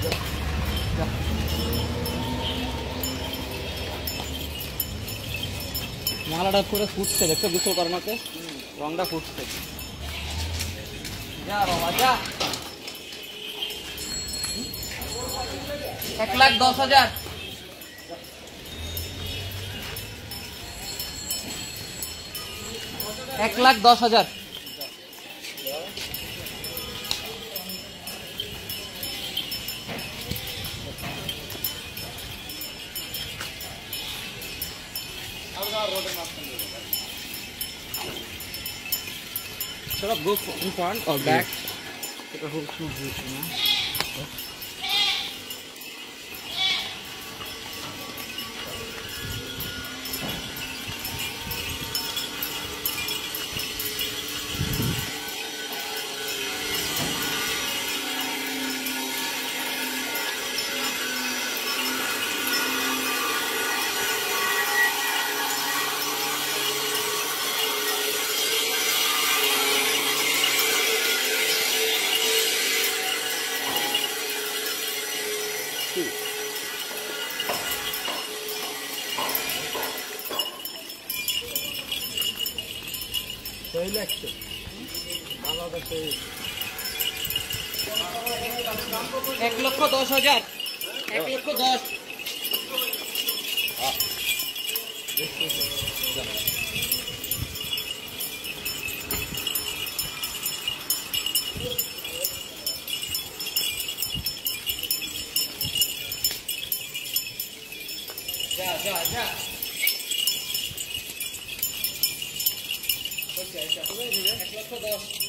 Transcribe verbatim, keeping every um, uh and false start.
মালাটা পুরো ফুটছে, দেখছো গোসল করানোতে রংটা ফুটছে। যা বাবা যা। এক লাখ দশ হাজার এক লাখ দশ হাজার Should I go in front or back? Take a whole two views, you know. सही लगते एक लक्ष दस हजार एक लक्ष दस जा जा जा एक लक्ष दस